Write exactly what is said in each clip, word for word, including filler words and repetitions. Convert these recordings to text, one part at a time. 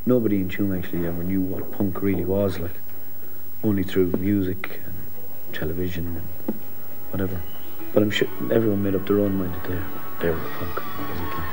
nobody in Tuam actually ever knew what punk really was like, only through music and television and whatever. But I'm sure everyone made up their own mind that they, they were punk. That was a thing.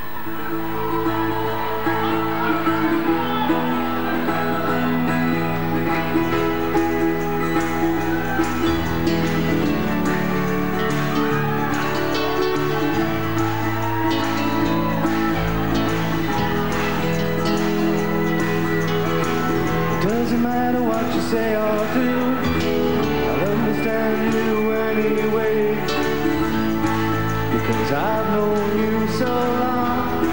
Doesn't matter what you say or do, I'll understand you anyway, because I've known you so long.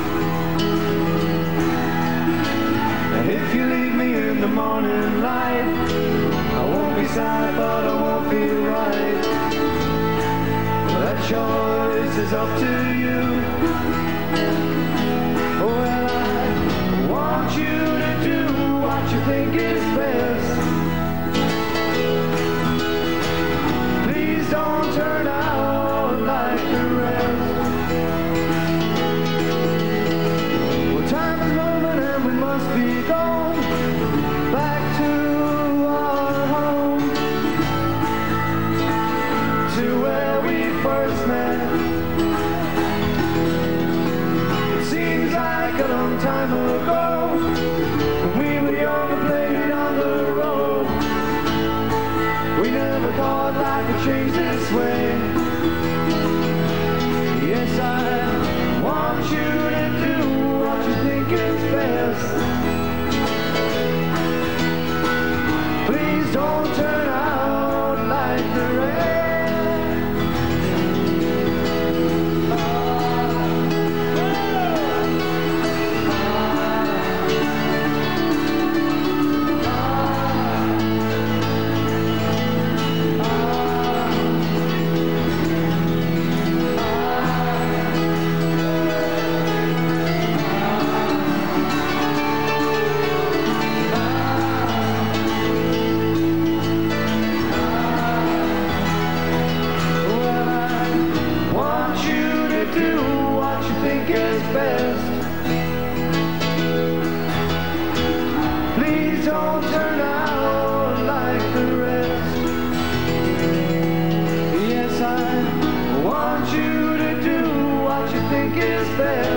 And if you leave me in the morning light, I won't be sad, but I won't be right. That choice is up to you. Well, I want you to do what you think is best. Please don't turn out like the rest. Well, time is moving and we must be going back to our home, to where we first met. It seems like a long time ago. We were young and played on the road. We never thought life would change this way. Yes, I want you to do what you think is best. Please don't turn out like the rest. Is best.